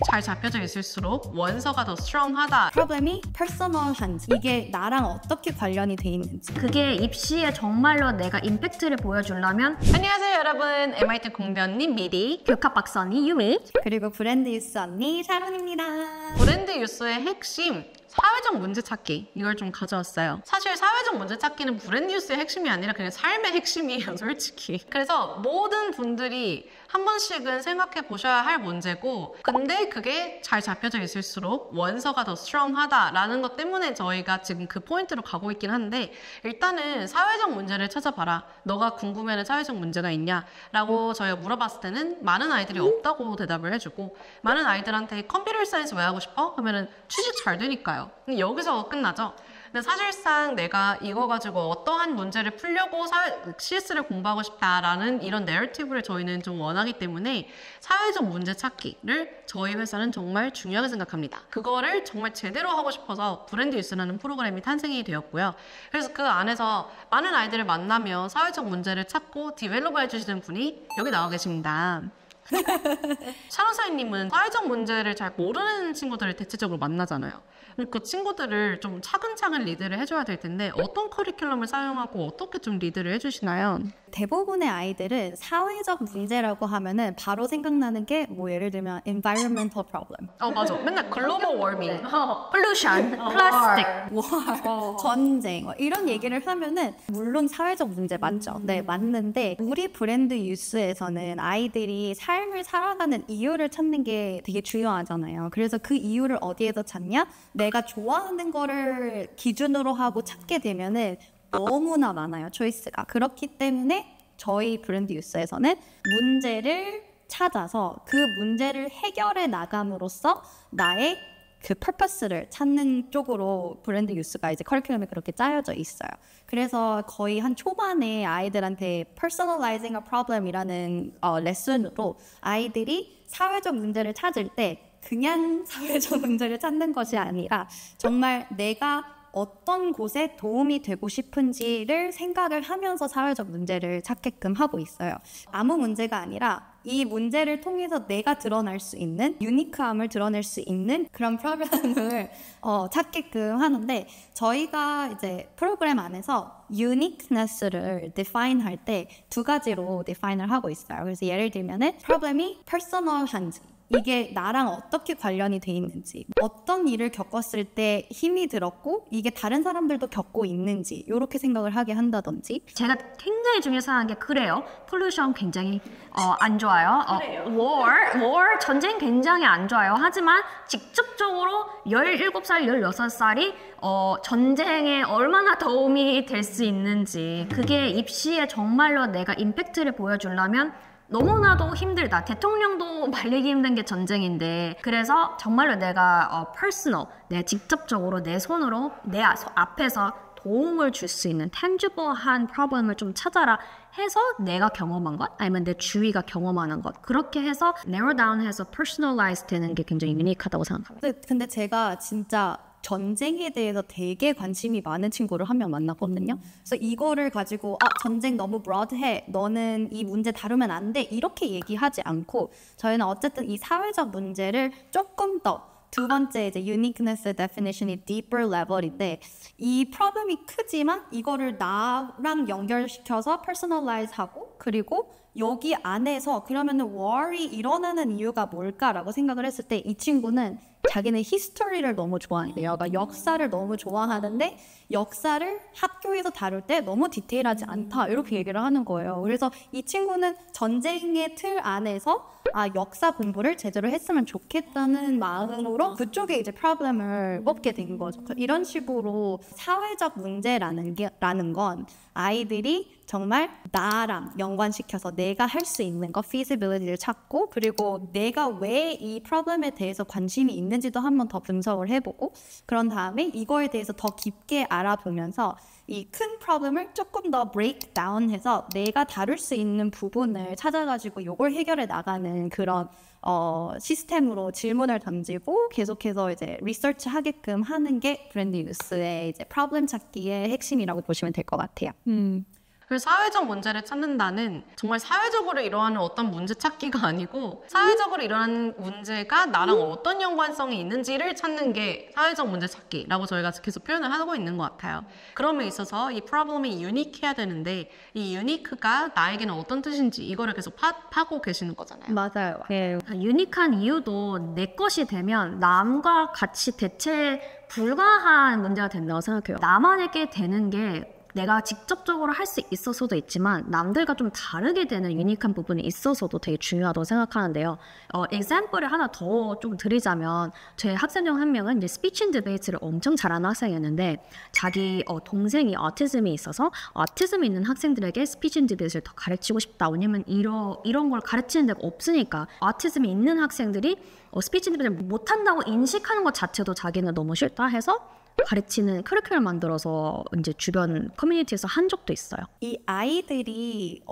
잘 잡혀져 있을수록 원서가 더 스트롱하다. 프로블럼이 퍼스널한지, 이게 나랑 어떻게 관련이 돼 있는지, 그게 입시에 정말로 내가 임팩트를 보여주려면. 안녕하세요 여러분, MIT 공대 언니 미리, 교과 박사 언니 유미, 그리고 브랜드 뉴스 언니 샤론입니다. 브랜드 뉴스의 핵심 사회적 문제 찾기, 이걸 좀 가져왔어요. 사실 사회적 문제 찾기는 브랜드 뉴스의 핵심이 아니라 그냥 삶의 핵심이에요, 솔직히. 그래서 모든 분들이 한 번씩은 생각해 보셔야 할 문제고, 근데 그게 잘 잡혀져 있을수록 원서가 더 스트롱하다라는 것 때문에 저희가 지금 그 포인트로 가고 있긴 한데, 일단은 사회적 문제를 찾아봐라. 너가 궁금해하는 사회적 문제가 있냐? 라고 저희가 물어봤을 때는 많은 아이들이 없다고 대답을 해주고, 많은 아이들한테 컴퓨터 사이언스 왜 하고 싶어? 하면은 취직 잘 되니까요. 여기서 끝나죠. 근데 사실상 내가 이거 가지고 어떠한 문제를 풀려고 CS를 공부하고 싶다라는 이런 내러티브를 저희는 좀 원하기 때문에 사회적 문제 찾기를 저희 회사는 정말 중요하게 생각합니다. 그거를 정말 제대로 하고 싶어서 브랜드 뉴스라는 프로그램이 탄생이 되었고요. 그래서 그 안에서 많은 아이들을 만나며 사회적 문제를 찾고 디벨롭 해주시는 분이 여기 나와 계십니다. 샤론 사인님은 사회적 문제를 잘 모르는 친구들을 대체적으로 만나잖아요. 그 친구들을 좀 차근차근 리드를 해줘야 될 텐데 어떤 커리큘럼을 사용하고 어떻게 좀 리드를 해주시나요? 대부분의 아이들은 사회적 문제라고 하면은 바로 생각나는 게 뭐 예를 들면 environmental problem, 맞아. 맨날 글로벌 워밍, pollution, 플라스틱, war, 전쟁 이런 얘기를 하면은 물론 사회적 문제 맞죠. 네, 맞는데 우리 브랜드 뉴스에서는 아이들이 삶을 살아가는 이유를 찾는 게 되게 중요하잖아요. 그래서 그 이유를 어디에서 찾냐? 내가 좋아하는 거를 기준으로 하고 찾게 되면은 너무나 많아요, 초이스가. 그렇기 때문에 저희 브랜드 뉴스에서는 문제를 찾아서 그 문제를 해결해 나감으로써 나의 그 퍼포스를 찾는 쪽으로 브랜드 뉴스가 이제 커리큘럼이 그렇게 짜여져 있어요. 그래서 거의 한 초반에 아이들한테 Personalizing a Problem이라는 레슨으로 아이들이 사회적 문제를 찾을 때 그냥 사회적 문제를 찾는 것이 아니라 정말 내가 어떤 곳에 도움이 되고 싶은지를 생각을 하면서 사회적 문제를 찾게끔 하고 있어요. 아무 문제가 아니라 이 문제를 통해서 내가 드러날 수 있는 유니크함을 드러낼 수 있는 그런 프로그램을 찾게끔 하는데, 저희가 이제 프로그램 안에서 uniqueness를 define 할 때 두 가지로 define을 하고 있어요. 그래서 예를 들면은 프로그램이 personal한지, 이게 나랑 어떻게 관련이 돼 있는지, 어떤 일을 겪었을 때 힘이 들었고 이게 다른 사람들도 겪고 있는지 이렇게 생각을 하게 한다든지. 제가 굉장히 중요해서 생각하는 게 그래요. 폴루션 굉장히 안 좋아요. war 전쟁 굉장히 안 좋아요. 하지만 직접적으로 17살, 16살이 전쟁에 얼마나 도움이 될 수 있는지, 그게 입시에 정말로 내가 임팩트를 보여주려면 너무나도 힘들다. 대통령도 말리기 힘든 게 전쟁인데, 그래서 정말로 내가 내가 직접적으로 내 손으로 내 앞에서 도움을 줄 수 있는 tangible한 프로블럼을 좀 찾아라 해서 내가 경험한 것, 아니면 내 주위가 경험하는 것, 그렇게 해서 narrow down 해서 personalize 되는 게 굉장히 유니크하다고 생각합니다. 근데 제가 진짜 전쟁에 대해서 되게 관심이 많은 친구를 한 명 만났거든요. 그래서 이거를 가지고 전쟁 너무 broad해, 너는 이 문제 다루면 안 돼, 이렇게 얘기하지 않고 저희는 어쨌든 이 사회적 문제를 조금 더, 두 번째 이제 uniqueness definition이 deeper level인데, 이 프로블럼이 크지만 이거를 나랑 연결시켜서 personalize 하고, 그리고 여기 안에서 그러면은 war이 일어나는 이유가 뭘까라고 생각을 했을 때 이 친구는 자기는 히스토리를 너무 좋아한대요. 그러니까 역사를 너무 좋아하는데 역사를 학교에서 다룰 때 너무 디테일하지 않다, 이렇게 얘기를 하는 거예요. 그래서 이 친구는 전쟁의 틀 안에서 역사 공부를 제대로 했으면 좋겠다는 마음으로 그쪽에 이제 프로블럼을 뽑게 된 거죠. 이런 식으로 사회적 문제라는 건 아이들이 정말 나랑 연관시켜서 내가 할 수 있는 거, feasibility를 찾고, 그리고 내가 왜 이 프로블럼에 대해서 관심이 있는지도 한번 더 분석을 해보고, 그런 다음에 이거에 대해서 더 깊게 알아보면서 이 큰 프로블럼을 조금 더 break down 해서 내가 다룰 수 있는 부분을 찾아가지고 이걸 해결해 나가는 그런 시스템으로 질문을 던지고 계속해서 이제 리서치 하게끔 하는 게 브랜드 뉴스의 이제 프로블럼 찾기의 핵심이라고 보시면 될 것 같아요. 그래서 사회적 문제를 찾는다는 정말 사회적으로 일어나는 어떤 문제 찾기가 아니고 사회적으로 일어나는 문제가 나랑 어떤 연관성이 있는지를 찾는 게 사회적 문제 찾기라고 저희가 계속 표현을 하고 있는 것 같아요. 그럼에 있어서 이 프로블럼이 유니크해야 되는데 이 유니크가 나에게는 어떤 뜻인지 이거를 계속 파고 계시는 거잖아요. 맞아요. 네. 유니크한 이유도 내 것이 되면 남과 같이 대체 불가한 문제가 된다고 생각해요. 나만에게 되는 게 내가 직접적으로 할 수 있어서도 있지만 남들과 좀 다르게 되는 유니크한 부분이 있어서도 되게 중요하다고 생각하는데요. example을 하나 더 좀 드리자면 제 학생 중 한 명은 이제 스피치 앤 디베이트를 엄청 잘하는 학생이었는데 자기 동생이 어티즘이 있어서 어티즘이 있는 학생들에게 스피치 앤 디베이트를 더 가르치고 싶다. 왜냐면 이런 걸 가르치는 데가 없으니까 어티즘이 있는 학생들이 스피치 앤 디베이트를 못한다고 인식하는 것 자체도 자기는 너무 싫다 해서 가르치는 커리큘럼 만들어서 이제 주변 커뮤니티에서 한 적도 있어요. 이 아이들이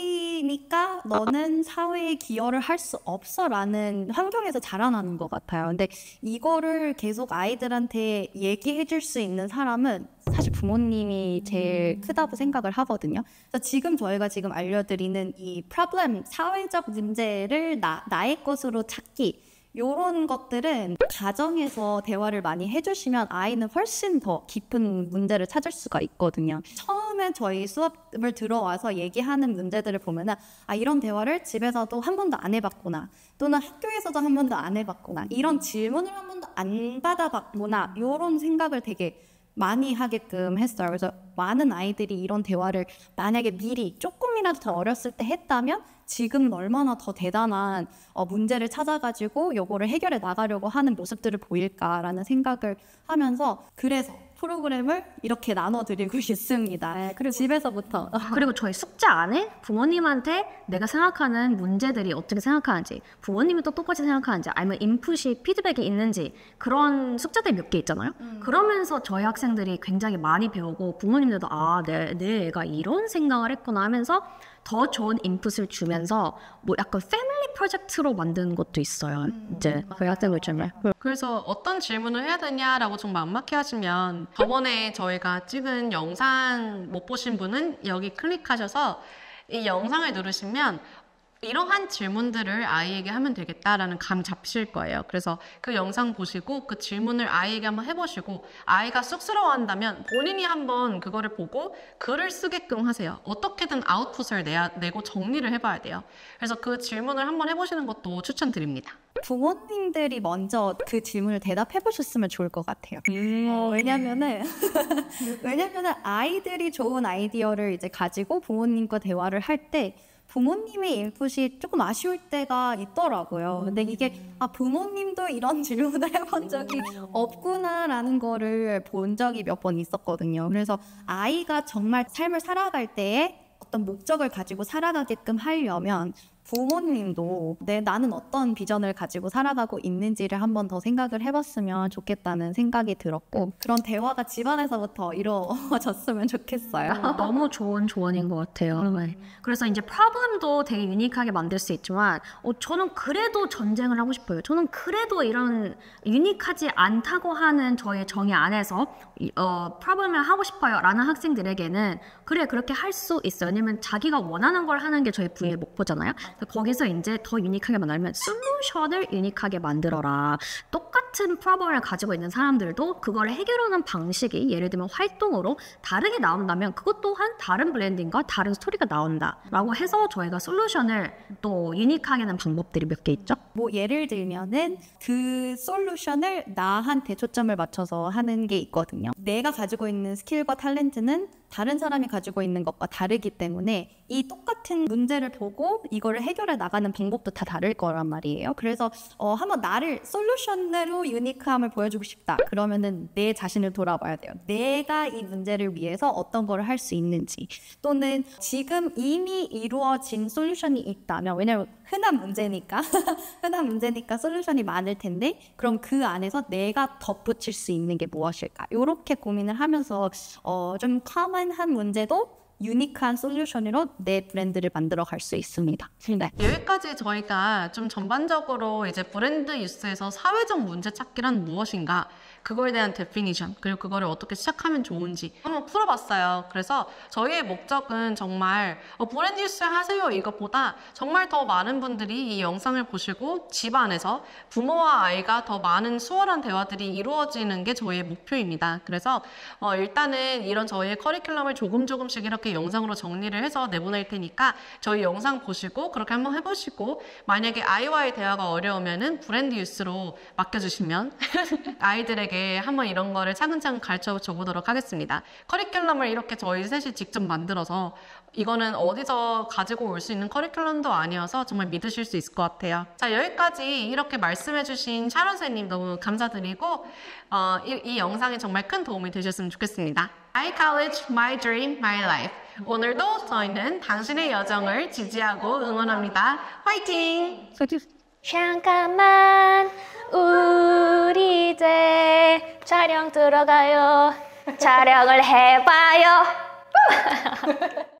어리니까 너는 사회에 기여를 할 수 없어 라는 환경에서 자라나는 것 같아요. 근데 이거를 계속 아이들한테 얘기해 줄 수 있는 사람은 사실 부모님이 제일 크다고 생각을 하거든요. 그래서 지금 저희가 지금 알려드리는 이 프로블럼, 사회적 문제를 나의 것으로 찾기, 요런 것들은 가정에서 대화를 많이 해주시면 아이는 훨씬 더 깊은 문제를 찾을 수가 있거든요. 처음에 저희 수업을 들어와서 얘기하는 문제들을 보면은 이런 대화를 집에서도 한 번도 안 해봤구나, 또는 학교에서도 한 번도 안 해봤구나, 이런 질문을 한 번도 안 받아봤구나, 요런 생각을 되게 많이 하게끔 했어요. 그래서 많은 아이들이 이런 대화를 만약에 미리 조금이라도 더 어렸을 때 했다면 지금은 얼마나 더 대단한 문제를 찾아가지고 요거를 해결해 나가려고 하는 모습들을 보일까라는 생각을 하면서 그래서 프로그램을 이렇게 나눠드리고 있습니다. 네, 그리고 집에서부터. 그리고 저희 숙제 안에 부모님한테 내가 생각하는 문제들이 어떻게 생각하는지, 부모님이 또 똑같이 생각하는지, 아니면 인풋이 피드백이 있는지, 그런 숙제들이 몇 개 있잖아요. 그러면서 저희 학생들이 굉장히 많이 배우고 부모님들도 내 애가 이런 생각을 했구나 하면서 더 좋은 인풋을 주면서 뭐 약간 패밀리 프로젝트로 만드는 것도 있어요. 이제 저희 학생들 중에. 그래서 어떤 질문을 해야 되냐라고 좀 막막해 하시면 저번에 저희가 찍은 영상 못 보신 분은 여기 클릭하셔서 이 영상을 누르시면 이러한 질문들을 아이에게 하면 되겠다라는 감 잡히실 거예요. 그래서 그 영상 보시고 그 질문을 아이에게 한번 해보시고 아이가 쑥스러워한다면 본인이 한번 그거를 보고 글을 쓰게끔 하세요. 어떻게든 아웃풋을 내고 정리를 해봐야 돼요. 그래서 그 질문을 한번 해보시는 것도 추천드립니다. 부모님들이 먼저 그 질문을 대답해 보셨으면 좋을 것 같아요. 왜냐면은 아이들이 좋은 아이디어를 이제 가지고 부모님과 대화를 할 때 부모님의 인풋이 조금 아쉬울 때가 있더라고요. 근데 이게 부모님도 이런 질문을 해본 적이 없구나라는 거를 본 적이 몇 번 있었거든요. 그래서 아이가 정말 삶을 살아갈 때에 어떤 목적을 가지고 살아가게끔 하려면 부모님도 나는 어떤 비전을 가지고 살아가고 있는지를 한 번 더 생각을 해봤으면 좋겠다는 생각이 들었고, 그런 대화가 집안에서부터 이루어졌으면 좋겠어요. 너무 좋은 조언인 것 같아요. 그래서 이제 프로블럼도 되게 유니크하게 만들 수 있지만 저는 그래도 전쟁을 하고 싶어요. 저는 그래도 이런 유니크하지 않다고 하는 저의 정의 안에서 프로블럼을 하고 싶어요 라는 학생들에게는 그래, 그렇게 할 수 있어요. 왜냐면 자기가 원하는 걸 하는 게 저희 부의 목표잖아요. 거기서 이제 더 유니크하게 만들면 솔루션을 유니크하게 만들어라. 똑같은 프로블럼을 가지고 있는 사람들도 그걸 해결하는 방식이 예를 들면 활동으로 다르게 나온다면 그것 또한 다른 브랜딩과 다른 스토리가 나온다 라고 해서 저희가 솔루션을 또 유니크하게 하는 방법들이 몇 개 있죠. 뭐 예를 들면은 그 솔루션을 나한테 초점을 맞춰서 하는 게 있거든요. 내가 가지고 있는 스킬과 탤런트는 다른 사람이 가지고 있는 것과 다르기 때문에 이 똑같은 문제를 보고 이거를 해결해 나가는 방법도 다 다를 거란 말이에요. 그래서 한번 나를 솔루션으로 유니크함을 보여주고 싶다. 그러면은 내 자신을 돌아봐야 돼요. 내가 이 문제를 위해서 어떤 걸 할 수 있는지, 또는 지금 이미 이루어진 솔루션이 있다면, 왜냐면 흔한 문제니까 솔루션이 많을 텐데 그럼 그 안에서 내가 덧붙일 수 있는 게 무엇일까? 이렇게 고민을 하면서 좀 커먼한 문제도 유니크한 솔루션으로 내 브랜드를 만들어 갈 수 있습니다. 네. 여기까지 저희가 좀 전반적으로 이제 브랜드 뉴스에서 사회적 문제 찾기란 무엇인가, 그거에 대한 데피니션, 그리고 그거를 어떻게 시작하면 좋은지 한번 풀어봤어요. 그래서 저희의 목적은 정말 브랜드 뉴스 하세요 이것보다 정말 더 많은 분들이 이 영상을 보시고 집안에서 부모와 아이가 더 많은 수월한 대화들이 이루어지는 게 저희의 목표입니다. 그래서 일단은 이런 저희의 커리큘럼을 조금씩 이렇게 영상으로 정리를 해서 내보낼 테니까 저희 영상 보시고 그렇게 한번 해보시고, 만약에 아이와의 대화가 어려우면은 브랜드 뉴스로 맡겨주시면 아이들에게 한번 이런 거를 차근차근 가르쳐 줘보도록 하겠습니다. 커리큘럼을 이렇게 저희 셋이 직접 만들어서, 이거는 어디서 가지고 올 수 있는 커리큘럼도 아니어서 정말 믿으실 수 있을 것 같아요. 자, 여기까지 이렇게 말씀해주신 샤론 선생님 너무 감사드리고 이 영상이 정말 큰 도움이 되셨으면 좋겠습니다. My College, My Dream, My Life. 오늘도 저희는 당신의 여정을 지지하고 응원합니다. 화이팅! 잠깐만, 우리 이제 촬영 들어가요. 촬영을 해봐요.